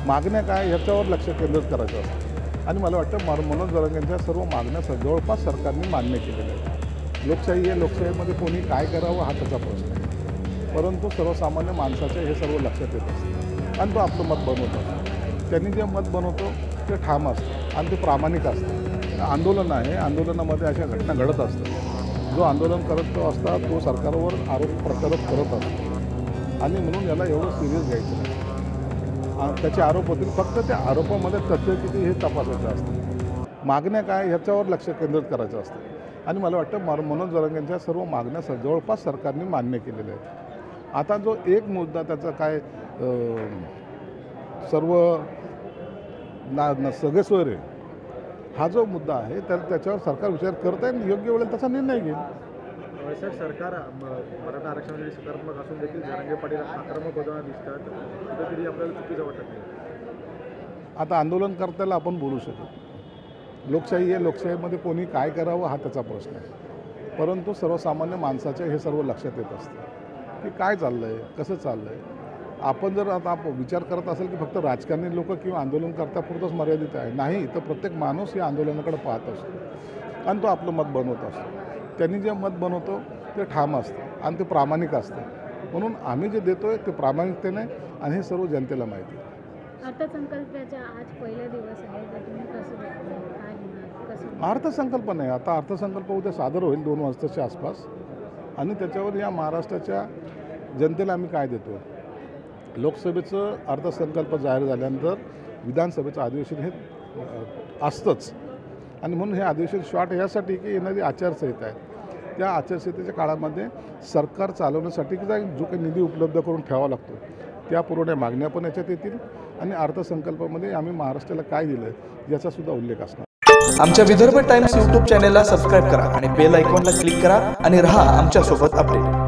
मागण्या काय ह्याच्यावर लक्ष केंद्रित करायचं असतं आणि मला वाटतं मनोज जरांगेंच्या सर्व मागण्या जवळपास सरकारने मान्य केलेल्या आहेत। लोकशाही आहे, लोकशाहीमध्ये कोणी काय करावं हा त्याचा प्रश्न आहे, परंतु सर्वसामान्य माणसाचे हे सर्व लक्षात येत असतं आणि तो आपलं मत बनवतो। त्यांनी जे मत बनवतो ते ठाम असतं आणि ते प्रामाणिक असतं। आंदोलन आहे, आंदोलनामध्ये अशा घटना घडत असतात। जो आंदोलन करत असतात तो सरकारवर आरोप प्रत्यारोप करत असतो आणि म्हणून याला एवढं सिरियस घ्यायचं नाही। त्याचे आरोप होतील, फक्त त्या आरोपामध्ये तथ्य किती हे तपासायचं असतं। मागण्या काय ह्याच्यावर लक्ष केंद्रित करायचं असतं आणि मला वाटतं मनोज जरांगेंच्या सर्व मागण्या जवळपास सरकारने मान्य केलेल्या आहेत। आता जो एक मुद्दा त्याचा काय सर्व सगळे सोयरे हा जो मुद्दा आहे त्याच्यावर सरकार विचार करत आहे आणि योग्य वेळेला त्याचा निर्णय घेईल। सर, सरकार मराठा आरक्षणासाठी सकारात्मक असून देखील जरांगे पाटील आक्रमक होताना दिसतात, कुठेतरी आपल्याला चुकीचं वाटत नाही। आता आंदोलनकर्त्याला आपण बोलू शकतो। लोकशाही आहे, लोकशाहीमध्ये कोणी काय करावं हा त्याचा प्रश्न आहे, परंतु सर्वसामान्य माणसाचे हे सर्व लक्षात येत असतं की काय चाललं आहे, कसं चाललं आहे। आपण जर आता विचार करत असेल की फक्त राजकारणी लोक किंवा आंदोलनकर्त्यापुरतंच मर्यादित आहे, नाही, तर प्रत्येक माणूस या आंदोलनाकडे पाहत असतो आणि तो आपलं मत बनवत असतो। त्यांनी जे मत बनवतो ते ठाम असतं आणि ते प्रामाणिक असतं, म्हणून आम्ही जे देतोय ते प्रामाणिकतेने आणि हे सर्व जनतेला माहिती आहे। अर्थसंकल्पाचा आज पहिला दिवस आहे, तर तुम्ही कसं बघताय, काय होणार, कसं? अर्थसंकल्प नाही, आता अर्थसंकल्प उद्या सादर होईल 2 वाजताच्या आसपास आणि त्याच्यावर या महाराष्ट्राच्या जनतेला आम्ही काय देतो। लोकसभेचं अर्थसंकल्प जाहीर झाल्यानंतर विधानसभेचं अधिवेशन हे असतंच आणि म्हणून हे अधिवेशन शॉर्ट यासाठी की येणारी आचारसंहिता आहे, त्या आचारसंहितेच्या काळामध्ये सरकार चालवण्यासाठी जो काही निधी उपलब्ध करून ठेवावा लागतो त्या पुरवण्या मागण्या पण याच्यात येतील आणि अर्थसंकल्पामध्ये आम्ही महाराष्ट्राला काय दिलं आहे याचासुद्धा उल्लेख असणार। आमच्या विदर्भ टाइम्स यूट्यूब चॅनलला सबस्क्राईब करा आणि बेल आयकॉनला क्लिक करा आणि रहा आमच्यासोबत अपडेट।